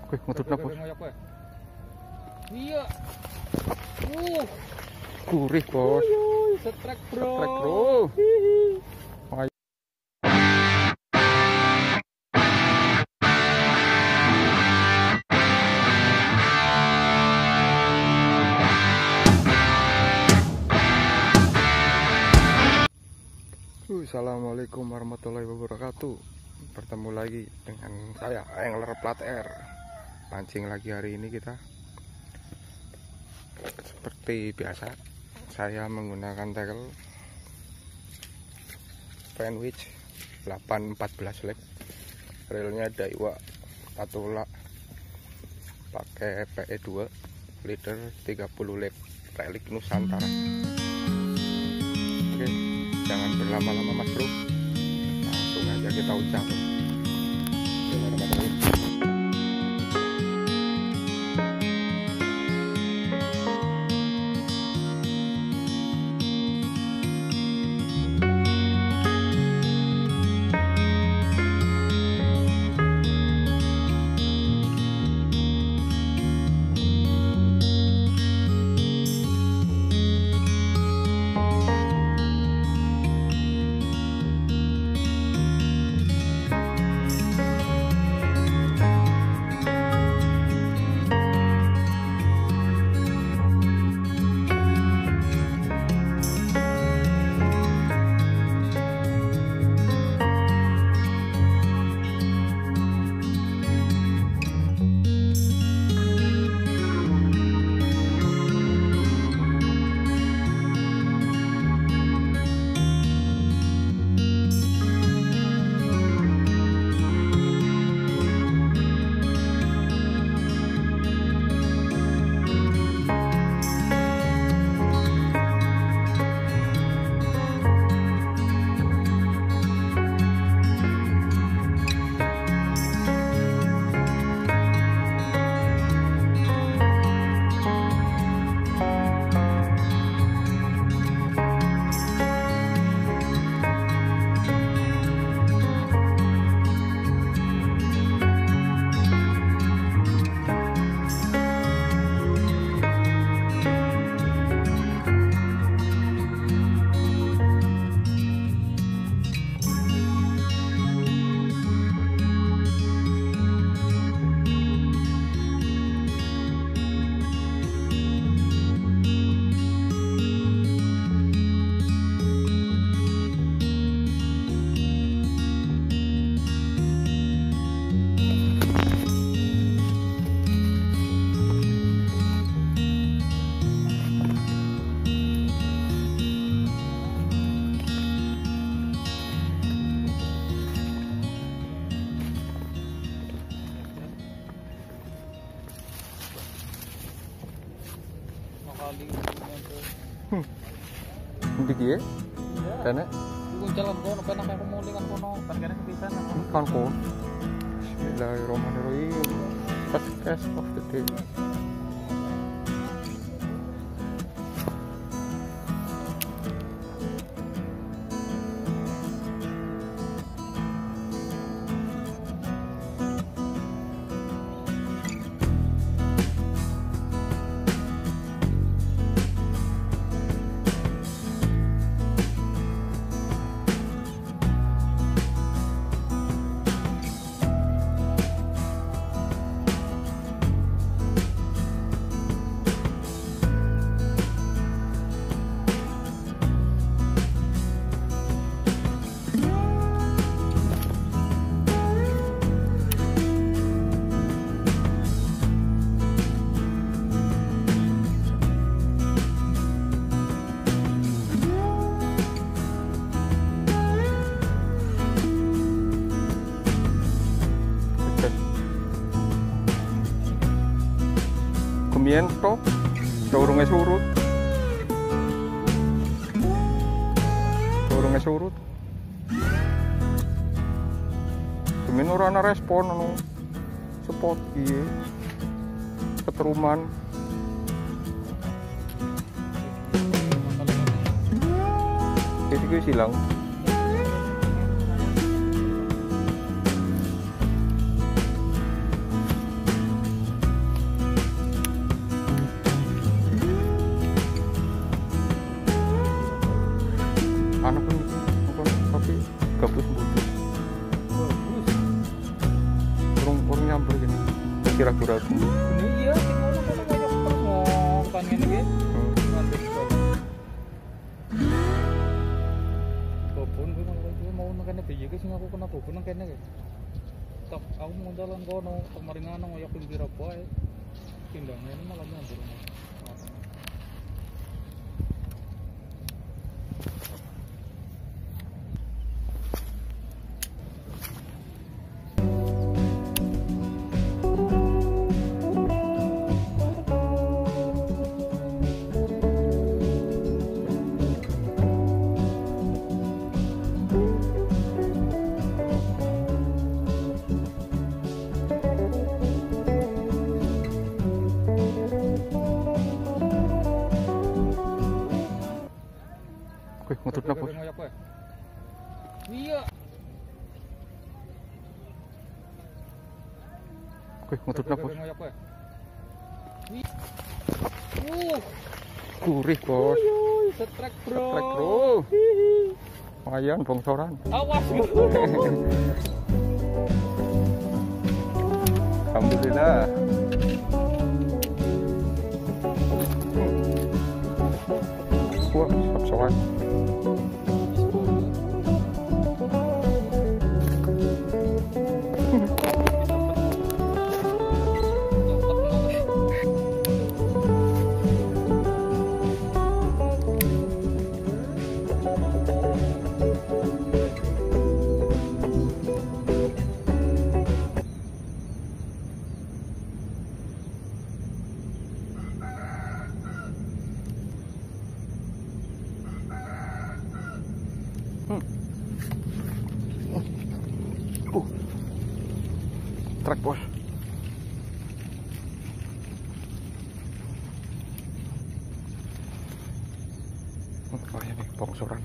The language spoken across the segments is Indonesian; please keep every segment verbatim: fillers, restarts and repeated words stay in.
Oke, ngututna bos. Iya. Uh, gurih bos. setrek bro. Setrek bro. Ayo. Assalamualaikum warahmatullahi wabarakatuh. Bertemu lagi dengan saya angler plat R. Pancing lagi hari ini kita. Seperti biasa, saya menggunakan tackle Fenwich delapan empat belas leg. Reelnya Daiwa Patula, pakai P E dua leader tiga puluh leg, relik Nusantara. Oke, jangan berlama-lama mas bro, langsung aja kita ucap. Hmm. Hindi kiye? Kana? Yung jalan kono pa nang kumuli kan kono, parkere bisa na. Kan ko. Bismillahirrahmanirrahim. First cast of the day. Miento, durungnya surut, durungnya surut. Kemin ora ana respon anu spot ieu keteruman. Jadi gue silang. nyamber gini. Masih ragu-ragu. Ini iya, sing ngono kok kayak ngomong kan ngene iki. Ngantuk banget. Bobon gue malah gue mau nekane piye ki sing aku kena bobon nang kene ki. Tak aku mau jalan kono, tak maringan ngoyak pinggir apa ae. Pindahnya ini malah nyamber. Oke, ngututna bos. Iya. Oke, ngututna bos. Uh, Gurih bos. setrek bro. Setrek bro. Lumayan bongsoran. Awas. Alhamdulillah. Wah, sop-sopan. Hmm. Uh. Truk bos. Hmm, oh ini bongsoran.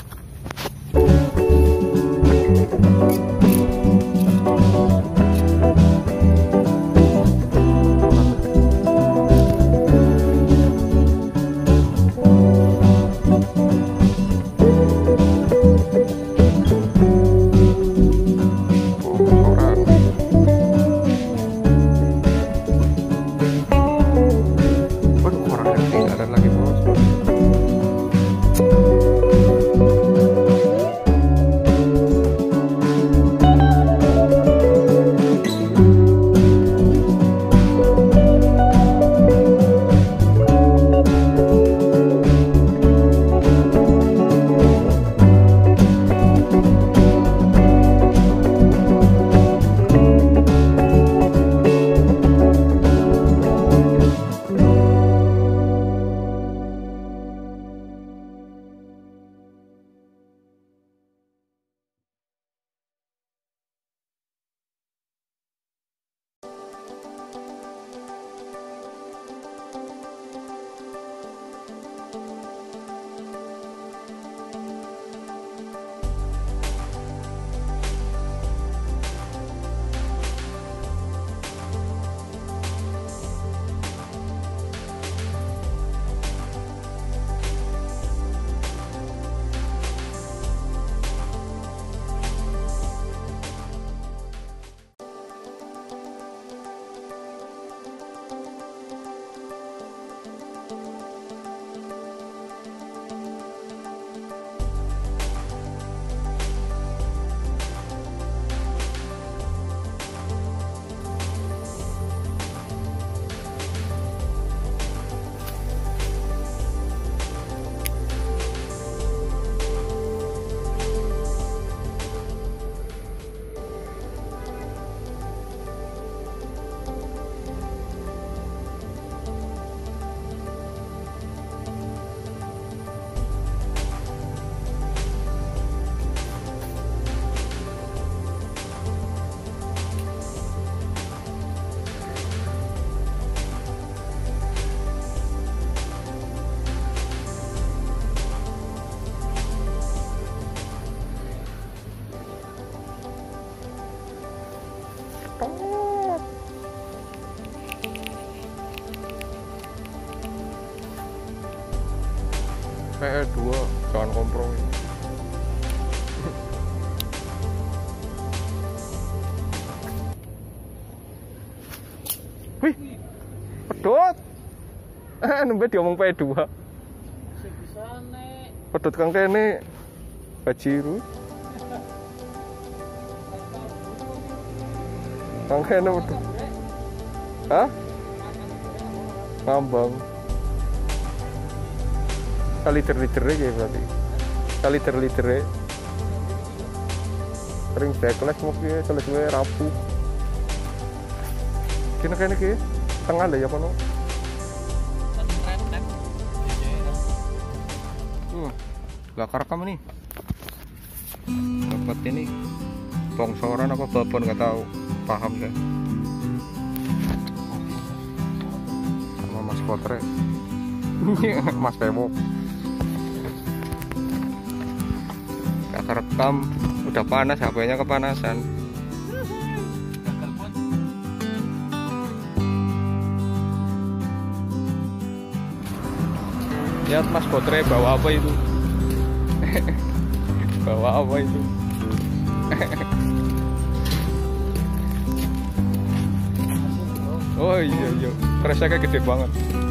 P E dua, jangan kompromi. pedot. Eh, nembe diomong P E dua. Sing bisane. Pedot kang kene. Bajiru. Kang kene pedot. Hah? Ngambang. Kaliter-litere kayak berarti. Kaliter-litere. Sering backlash mungkin selesai rapuh. Kini kayaknya kayak tengah lah ya kono. Tuh, gak kerekam nih. Dapat ini bongsoran apa babon nggak tahu, paham gak? Sama Mas Kotre, Mas Temo. Gak kerekam, udah panas, H P-nya kepanasan. Lihat Mas Kotre bawa apa itu? Bawa apa itu? Oh iya iya, kresnya kayak gede banget.